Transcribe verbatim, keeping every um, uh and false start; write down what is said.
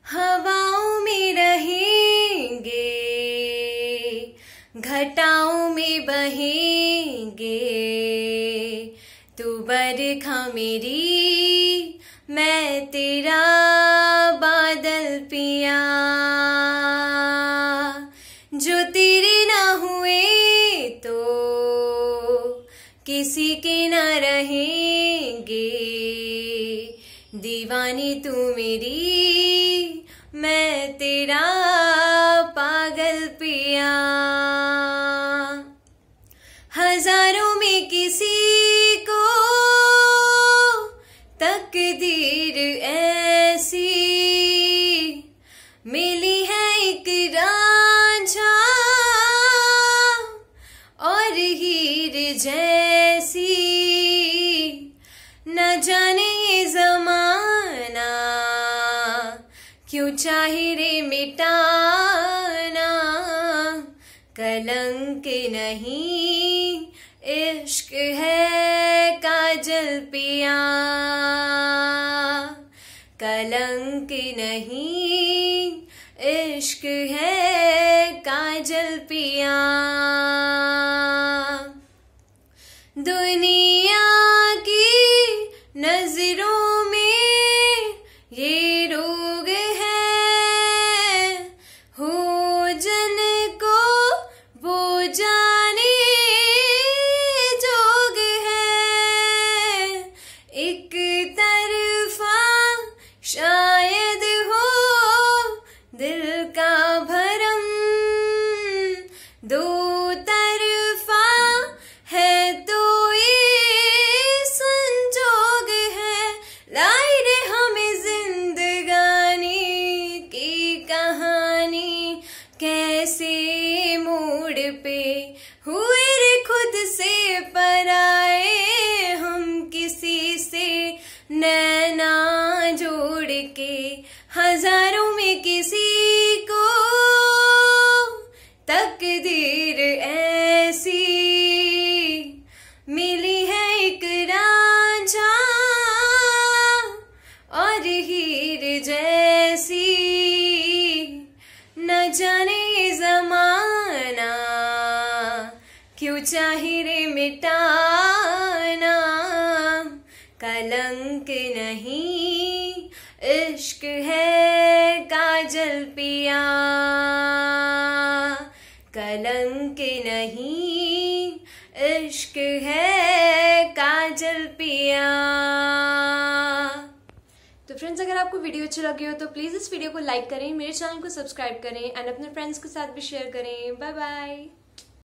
हवाओं में रहेंगे, घटाओं में बहेंगे, तू बरखा मेरी, मैं तेरा बादल पिया। जो तेरे ना हुए तो किसी के ना रहेंगे, दीवानी तू मेरी, मैं तेरा पागल पिया। हजारों में किसी को तकदीर ऐसी मिली है, एक रांझा और हीर जैसी। न जाने ये जमाना क्यों चाहे रे मिटाना, कलंक नहीं इश्क है काजल पिया। कलंक नहीं इश्क है काजल पिया। दुनिया की नजरों में ये रोग है, हो जन को वो जाने जोग है। एक तरफा शायद हो दिल का भरम, दो तरफा है तो ये संजोग है। लाई रे हमें जिंदगानी की कहानी, कैसे मोड़ पे हुए रे खुद से पराए, हम किसी से नैना जोड़ के। हजारों में किसी को तकदीर ऐसी मिली है, एक रांझा और हीर जैसी। न जाने ये जमाना क्यों चाहे रे मिटाना, कलंक नहीं इश्क है काजल पिया। कलंक नहीं इश्क है काजल पिया। तो फ्रेंड्स, अगर आपको वीडियो अच्छी लगी हो तो प्लीज़ इस वीडियो को लाइक करें, मेरे चैनल को सब्सक्राइब करें एंड अपने फ्रेंड्स के साथ भी शेयर करें। Bye bye.